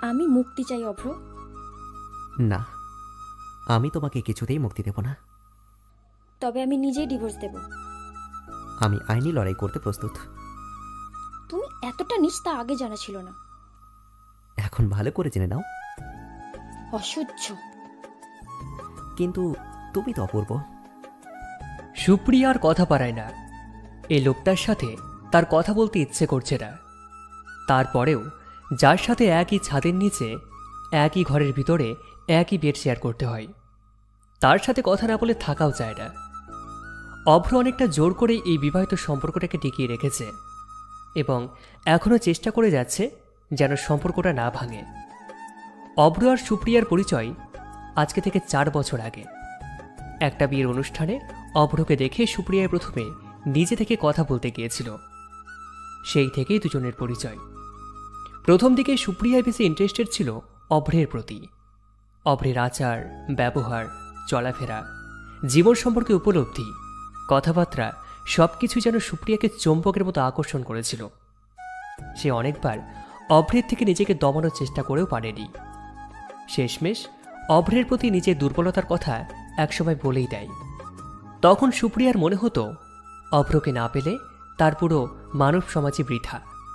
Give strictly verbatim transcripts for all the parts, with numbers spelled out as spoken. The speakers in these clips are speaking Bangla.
আমি মুক্তি চাই অভ্র। না, আমি তোমাকে কিছুতেই মুক্তি দেব না। তবে আমি নিজেই ডিভোর্স দেব। আমি আইনি লড়াই করতে প্রস্তুত। তুমি এতটা নিচ তা আগে জানা ছিল না। এখন ভালো করে জেনে নাও। অসহ্য। কিন্তু তুমি তো অপূর্ব। সুপ্রিয়ার কথা পারায় না। এই লোকটার সাথে তার কথা বলতে ইচ্ছে করছে না। তারপরেও যার সাথে একই ছাদের নিচে একই ঘরের ভিতরে একই বেড শেয়ার করতে হয়, তার সাথে কথা না বলে থাকাও যায় না। অভ্র অনেকটা জোর করে এই বিবাহিত সম্পর্কটাকে টিকিয়ে রেখেছে এবং এখনও চেষ্টা করে যাচ্ছে যেন সম্পর্কটা না ভাঙে। অভ্র আর সুপ্রিয়ার পরিচয় আজকে থেকে চার বছর আগে। একটা বিয়ের অনুষ্ঠানে অভ্রকে দেখে সুপ্রিয়ায় প্রথমে নিজে থেকে কথা বলতে গিয়েছিল। সেই থেকেই দুজনের পরিচয়। প্রথম দিকে সুপ্রিয়ায় বেশি ইন্টারেস্টেড ছিল অভ্রের প্রতি। অভ্রের আচার, ব্যবহার, চলাফেরা, জীবন সম্পর্কে উপলব্ধি, কথাবার্তা সবকিছু যেন সুপ্রিয়াকে চৌম্বকের মতো আকর্ষণ করেছিল। সে অনেকবার অভ্রের থেকে নিজেকে দমানোর চেষ্টা করেও পারেনি। শেষমেশ অভ্রের প্রতি নিজের দুর্বলতার কথা একসময় বলেই দেয়। তখন সুপ্রিয়ার মনে হতো অভ্রকে না পেলে তার পুরো মানব সমাজে বৃথা।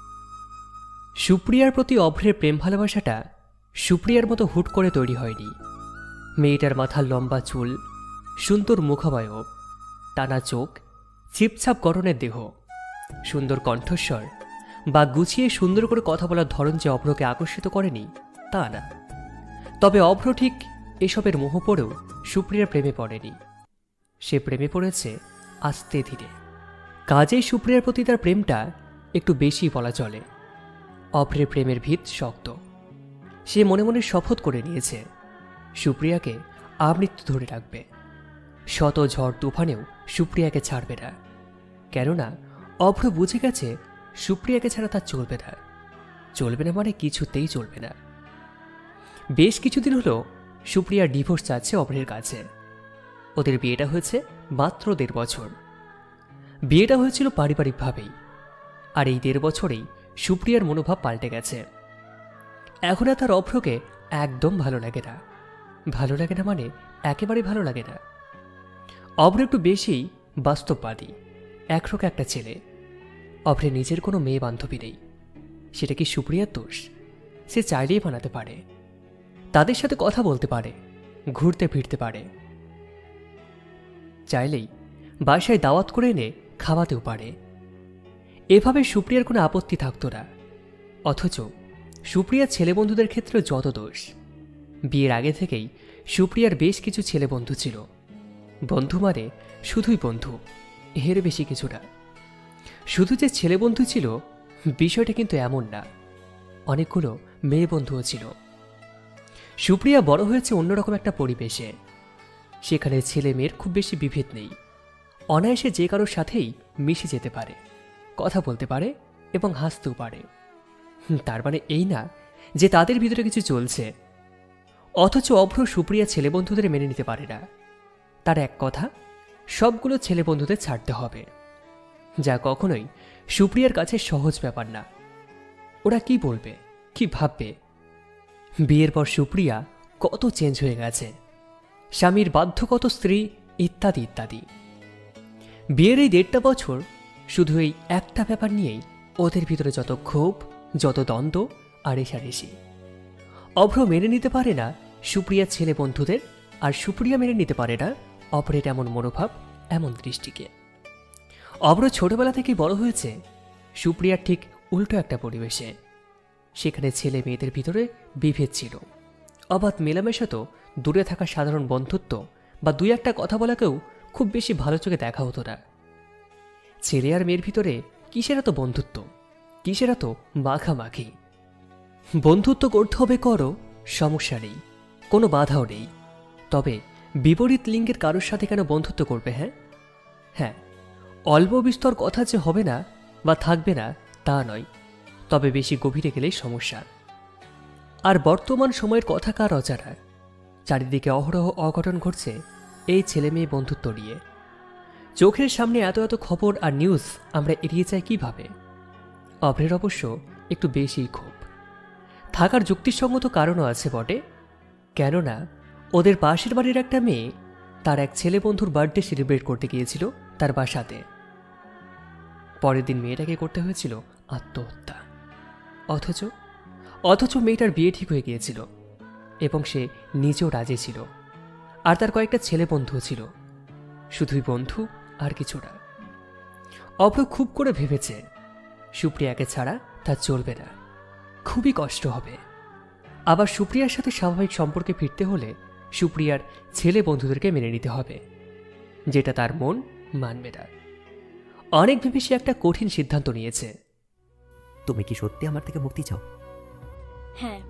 সুপ্রিয়ার প্রতি অভ্রের প্রেম ভালোবাসাটা সুপ্রিয়ার মতো হুট করে তৈরি হয়নি। মেয়েটার মাথার লম্বা চুল, সুন্দর মুখাবয়ব, টানা চোখ, ছিপছাপ গঠনের দেহ, সুন্দর কণ্ঠস্বর বা গুছিয়ে সুন্দর করে কথা বলার ধরন যে অভ্রকে আকর্ষিত করেনি তা না। তবে অভ্র ঠিক এসবের মোহ পড়েও সুপ্রিয়ার প্রেমে পড়েনি। সে প্রেমে পড়েছে আস্তে ধীরে। কাজেই সুপ্রিয়ার প্রতি তার প্রেমটা একটু বেশি বলা চলে। অভ্রের প্রেমের ভিত শক্ত। সে মনে মনে শপথ করে নিয়েছে সুপ্রিয়াকে আমৃত্যু ধরে রাখবে। শত ঝড় তুফানেও সুপ্রিয়াকে ছাড়বে না। কেননা অভ্র বুঝে গেছে সুপ্রিয়াকে ছাড়া তার চলবে না। চলবে না মানে কিছুতেই চলবে না। বেশ কিছুদিন হলো সুপ্রিয়া ডিভোর্স চাচ্ছে অভ্রের কাছে। ওদের বিয়েটা হয়েছে মাত্র দেড় বছর। বিয়েটা হয়েছিল পারিবারিকভাবেই। আর এই দেড় বছরেই সুপ্রিয়ার মনোভাব পাল্টে গেছে। এখন আর তার অভ্রকে একদম ভালো লাগে না। ভালো লাগে না মানে একেবারে ভালো লাগে না। অভ্র একটু বেশিই বাস্তববাদী, একরোকে একটা ছেলে। অভ্রের নিজের কোনো মেয়ে বান্ধবী নেই। সেটা কি সুপ্রিয়ার দোষ? সে চাইলেই বানাতে পারে। তাদের সাথে কথা বলতে পারে, ঘুরতে ফিরতে পারে, চাইলেই বাসায় দাওয়াত করে এনে খাওয়াতেও পারে। এভাবে সুপ্রিয়ার কোনো আপত্তি থাকতো না। অথচ সুপ্রিয়ার ছেলে বন্ধুদের ক্ষেত্রে যত দোষ। বিয়ের আগে থেকেই সুপ্রিয়ার বেশ কিছু ছেলে বন্ধু ছিল। বন্ধু মানে শুধুই বন্ধু, এর বেশি কিছু না। শুধু যে ছেলে বন্ধু ছিল বিষয়টা কিন্তু এমন না, অনেকগুলো মেয়ে বন্ধুও ছিল। সুপ্রিয়া বড় হয়েছে অন্যরকম একটা পরিবেশে। সেখানে ছেলে মেয়ের খুব বেশি বিভেদ নেই। অনায়াসে যে কারোর সাথেই মিশে যেতে পারে, কথা বলতে পারে এবং হাসতেও পারে। তার মানে এই না যে তাদের ভিতরে কিছু চলছে। অথচ অভ্র সুপ্রিয়া ছেলে বন্ধুদের মেনে নিতে পারে না। তার এক কথা, সবগুলো ছেলে বন্ধুদের ছাড়তে হবে, যা কখনোই সুপ্রিয়ার কাছে সহজ ব্যাপার না। ওরা কি বলবে, কি ভাববে? বিয়ের পর সুপ্রিয়া কত চেঞ্জ হয়ে গেছে, স্বামীর বাধ্যগত স্ত্রী ইত্যাদি ইত্যাদি। বিয়ের এই দেড়টা বছর শুধু এই একটা ব্যাপার নিয়েই ওদের ভিতরে যত ক্ষোভ, যত দ্বন্দ্ব আর রেষারেষি। অভ্র মেনে নিতে পারে না সুপ্রিয়ার ছেলে বন্ধুদের, আর সুপ্রিয়া মেনে নিতে পারে না অপরের এমন মনোভাব, এমন দৃষ্টিকে। অভ্র ছোটবেলা থেকেই বড় হয়েছে সুপ্রিয়ার ঠিক উল্টো একটা পরিবেশে। সেখানে ছেলে মেয়েদের ভিতরে বিভেদ ছিল, অবাধ মেলামেশা তো দূরে থাকা সাধারণ বন্ধুত্ব বা দুই একটা কথা বলাকেও খুব বেশি ভালো চোখে দেখা হতো না। ছেলে আর মেয়ের ভিতরে কিসের এত বন্ধুত্ব, কিসের এত মাখামাখি? বন্ধুত্ব করতে হবে, করো, সমস্যা নেই, কোনো বাধাও নেই। তবে বিপরীত লিঙ্গের কারোর সাথে কেন বন্ধুত্ব করবে? হ্যাঁ হ্যাঁ অল্প বিস্তর কথা যে হবে না বা থাকবে না তা নয়, তবে বেশি গভীরে গেলেই সমস্যা। আর বর্তমান সময়ের কথা কার অজানা? চারিদিকে অহরহ অঘটন ঘটছে এই ছেলে মেয়ে বন্ধুত্ব নিয়ে। চোখের সামনে এত এত খবর আর নিউজ আমরা এড়িয়ে যাই কিভাবে? অভ্রের অবশ্য একটু বেশি ক্ষোভ। থাকার যুক্তিসঙ্গত কারণও আছে বটে, কেননা ওদের পাশের বাড়ির একটা মেয়ে তার এক ছেলে বন্ধুর বার্থডে সেলিব্রেট করতে গিয়েছিল তার বাসাতে। পরের দিন মেয়েটাকে করতে হয়েছিল আত্মহত্যা। অথচ অথচ মেয়েটার বিয়ে ঠিক হয়ে গিয়েছিল এবং সে নিজেও রাজি ছিল, আর তার কয়েকটা ছেলে বন্ধুও ছিল। শুধুই বন্ধু, আর কিছু না। অভ্র খুব করে ভেবেছে সুপ্রিয়াকে ছাড়া তার চলবে না, খুবই কষ্ট হবে। আবার সুপ্রিয়ার সাথে স্বাভাবিক সম্পর্কে ফিরতে হলে সুপ্রিয়ার ছেলে বন্ধুদেরকে মেনে নিতে হবে, যেটা তার মন মানবে না। অনেক ভেবে সে একটা কঠিন সিদ্ধান্ত নিয়েছে। তুমি কি সত্যি আমার থেকে মুক্তি চাও? হ্যাঁ।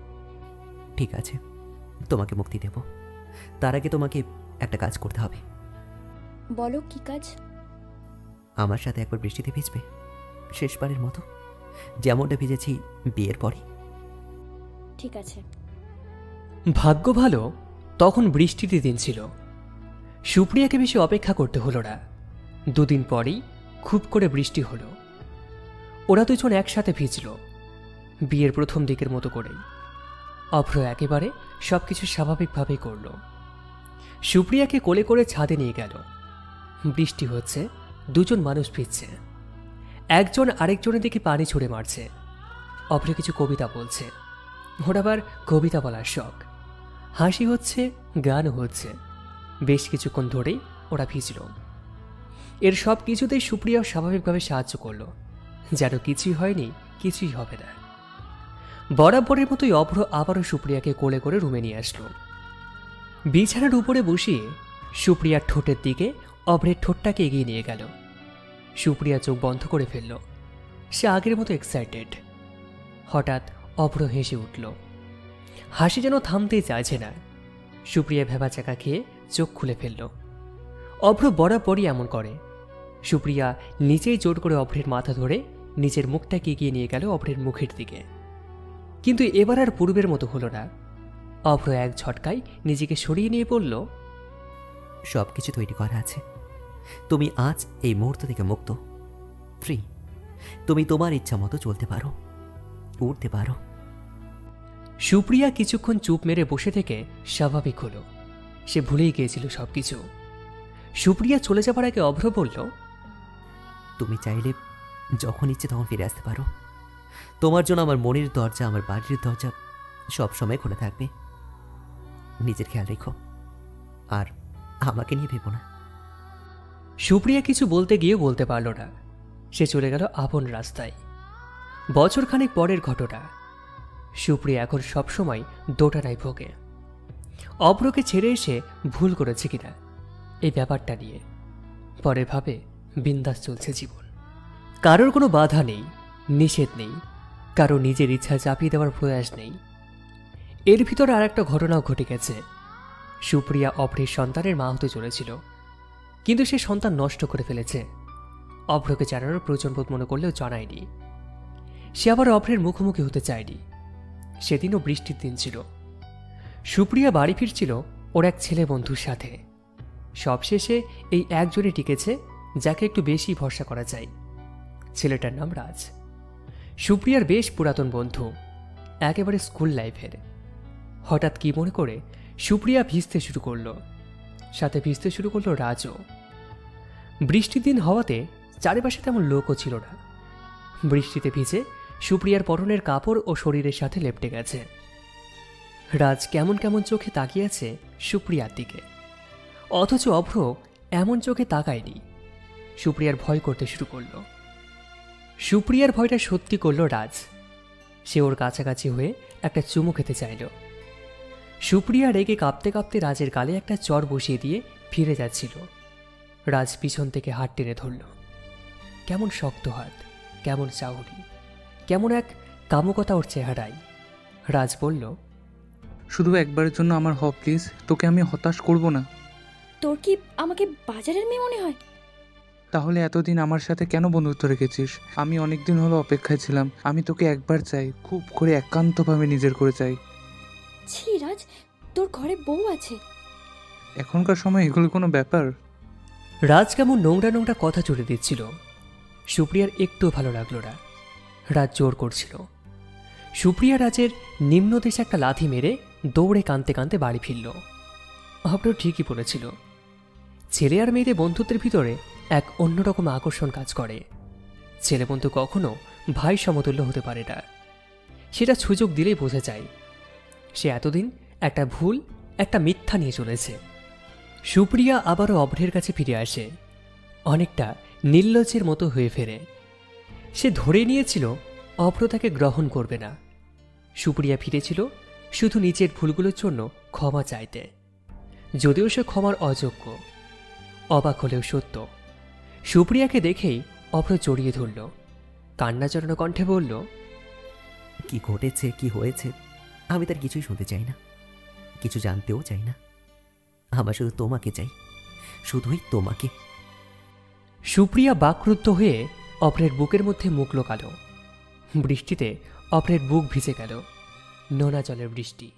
ঠিক আছে, তোমাকে মুক্তি দেব। তার আগে তোমাকে একটা কাজ করতে হবে। বলো কি কাজ? আমার সাথে একবার বৃষ্টিতে ভিজবে, শেষবারের মতো, যেমনটা ভিজেছি বিয়ের পরে। ঠিক আছে। ভাগ্য ভালো, তখন বৃষ্টির দিন ছিল। সুপ্রিয়াকে বেশি অপেক্ষা করতে হলো না। দুদিন পরেই খুব করে বৃষ্টি হলো। ওরা দুজন একসাথে ভিজল, বিয়ের প্রথম দিকের মতো করেই। অভ্র একেবারে সবকিছু স্বাভাবিকভাবেই করল। সুপ্রিয়াকে কোলে করে ছাদে নিয়ে গেল। বৃষ্টি হচ্ছে, দুজন মানুষ ভিজছে। একজন আরেকজনের দিকে পানি ছুঁড়ে মারছে। অভ্র কিছু কবিতা বলছে, ওর আবার কবিতা বলার শখ। হাসি হচ্ছে, গানও হচ্ছে। বেশ কিছুক্ষণ ধরেই ওরা ভিজল। এর সব কিছুতেই সুপ্রিয়াও স্বাভাবিকভাবে সাহায্য করল, যেন কিছুই হয়নি, কিছুই হবে না। বরাবরের মতোই অভ্র আবারও সুপ্রিয়াকে কোলে করে রুমে নিয়ে আসলো। বিছানার উপরে বসিয়ে সুপ্রিয়ার ঠোঁটের দিকে অভ্রের ঠোঁটটাকে এগিয়ে নিয়ে গেল। সুপ্রিয়া চোখ বন্ধ করে ফেলল। সে আগের মতো এক্সাইটেড। হঠাৎ অভ্র হেসে উঠল। হাসি যেন থামতেই চাইছে না। সুপ্রিয়া ভেবাচাকা খেয়ে চোখ খুলে ফেলল। অভ্র বরাবরই এমন করে। সুপ্রিয়া নিচেই জোর করে অভ্রের মাথা ধরে নিজের মুখটাকে এগিয়ে নিয়ে গেল অভ্রের মুখের দিকে। কিন্তু এবার আর পূর্বের মতো হলো না। অভ্র এক ঝটকায় নিজেকে সরিয়ে নিয়ে বলল, সব কিছু তৈরি করা আছে। তুমি আজ এই মুহূর্ত থেকে মুক্ত, ফ্রি। তুমি তোমার ইচ্ছা মতো চলতে পারো, উঠতে পারো। সুপ্রিয়া কিছুক্ষণ চুপ মেরে বসে থেকে স্বাভাবিক হলো। সে ভুলেই গিয়েছিল সবকিছু। সুপ্রিয়া চলে যাবার আগে অভ্র বলল, তুমি চাইলে যখন ইচ্ছে তখন ফিরে আসতে পারো। তোমার জন্য আমার মনের দরজা, আমার বাড়ির দরজা সব সময় খোলা থাকবে। নিজের খেয়াল রেখো, আর আমাকে নিয়ে ভেবো না। সুপ্রিয়া কিছু বলতে গিয়ে বলতে পারল না। সে চলে গেল আপন রাস্তায়। বছরখানেক পরের ঘটনা। সুপ্রিয়া এখন সবসময় দোটানায় ভোগে। অভ্রকে ছেড়ে এসে ভুল করেছে কিনা এই ব্যাপারটা নিয়ে। পরে ভাবে বিন্দাস চলছে জীবন। কারোর কোনো বাধা নেই, নিষেধ নেই, কারো নিজের ইচ্ছা চাপিয়ে দেওয়ার প্রয়াস নেই। এর ভিতরে আর একটা ঘটনাও ঘটে গেছে। সুপ্রিয়া অভ্রের সন্তানের মা হতে চলেছিল, কিন্তু সে সন্তান নষ্ট করে ফেলেছে। অভ্রকে জানানোর প্রয়োজন বোধ মনে করলেও জানায়নি। সে আবার অভ্রের মুখোমুখি হতে চায়নি। সেদিনও বৃষ্টির দিন ছিল। সুপ্রিয়া বাড়ি ফিরছিল ওর এক ছেলে বন্ধুর সাথে। সবশেষে এই একজনই টিকেছে যাকে একটু বেশি ভরসা করা যায়। ছেলেটার নাম রাজ। সুপ্রিয়ার বেশ পুরাতন বন্ধু, একেবারে স্কুল লাইফের। হঠাৎ কি মনে করে সুপ্রিয়া ভিজতে শুরু করলো, সাথে ভিজতে শুরু করলো রাজও। বৃষ্টির দিন হওয়াতে চারিপাশে তেমন লোকও ছিল না। বৃষ্টিতে ভিজে সুপ্রিয়ার পরনের কাপড় ও শরীরের সাথে লেপটে গেছে। রাজ কেমন কেমন চোখে তাকিয়ে আছে সুপ্রিয়ার দিকে, অথচ অভ্র এমন চোখে তাকায়নি। সুপ্রিয়ার ভয় করতে শুরু করল। সুপ্রিয়ার ভয়টা সত্যি করল রাজ। সে ওর কাছাকাছি হয়ে একটা চুমু খেতে চাইল। সুপ্রিয়া রেগে কাঁপতে কাঁপতে রাজের গালে একটা চর বসিয়ে দিয়ে ফিরে যাচ্ছিল। রাজ পিছন থেকে হাত টেনে ধরল। কেমন শক্ত হাত, কেমন চাউরি, কেমন এক কামুকতা ওর চেহারায়। রাজ বলল, শুধু একবারের জন্য আমার হ প্লিজ, তোকে আমি হতাশ করব না। তোর কি আমাকে বাজারের মেয়ে মনে হয়? তাহলে এতদিন আমার সাথে কেন বন্ধুত্ব রেখেছিস? আমি অনেক দিন হলো অপেক্ষায় ছিলাম। আমি তোকে একবার চাই, খুব করে একান্তভাবে নিজের করে চাই। ছি রাজ, তোর ঘরে বউ আছে। এখনকার সময় এগুলো কোনো ব্যাপার? রাজ কেমন নোংরা নোংরা কথা জুড়ে দিচ্ছিল। সুপ্রিয়ার একটু ভালো লাগলো না। রাজ জোর করছিল। সুপ্রিয়া রাজের নিম্নদেশে একটা লাথি মেরে দৌড়ে কাঁদতে কাঁদতে বাড়ি ফিরল। অভ্র ঠিকই বলেছিল, ছেলে আর মেয়েদের বন্ধুত্বের ভিতরে এক অন্যরকম আকর্ষণ কাজ করে। ছেলে বন্ধু কখনো ভাই সমতুল্য হতে পারে না, সেটা সুযোগ দিলেই বোঝা যায়। সে এতদিন একটা ভুল, একটা মিথ্যা নিয়ে চলেছে। সুপ্রিয়া আবারও অভ্রের কাছে ফিরে আসে, অনেকটা নির্লজ্জের মতো হয়ে ফেরে। সে ধরে নিয়েছিল অভ্র তাকে গ্রহণ করবে না। সুপ্রিয়া ফিরেছিল শুধু নিজের ভুলগুলোর জন্য ক্ষমা চাইতে, যদিও সে ক্ষমার অযোগ্য। অবাক হলেও সত্য, সুপ্রিয়াকে দেখেই অভ্র জড়িয়ে ধরল, কান্না জড়ানো কণ্ঠে বলল, কি ঘটেছে, কি হয়েছে, আমি তার কিছুই শুনতে চাই না, কিছু জানতেও চাই না। আমার শুধু তোমাকে চাই, শুধুই তোমাকে। সুপ্রিয়া বাকরুদ্ধ হয়ে অভ্রের বুকের মধ্যে মুখ লোকাল। বৃষ্টিতে অভ্রের বুক ভিজে গেল, নোনা জলের বৃষ্টি।